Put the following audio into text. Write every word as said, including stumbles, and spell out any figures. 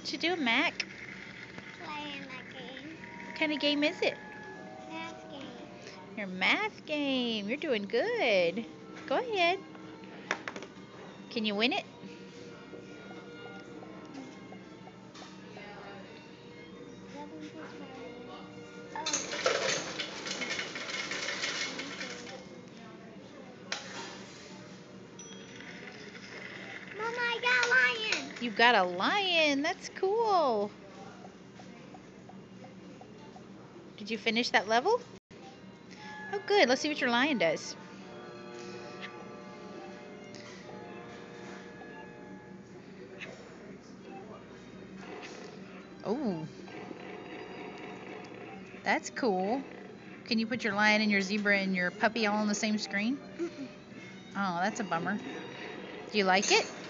What you doing, Mac? Playing that game. What kind of game is it? Math game. Your math game. You're doing good. Go ahead. Can you win it? Mama, I got a lion. You got a lion. That's cool. Did you finish that level? Oh, good. Let's see what your lion does. Oh, that's cool. Can you put your lion and your zebra and your puppy all on the same screen? Mm-mm. Oh, that's a bummer. Do you like it?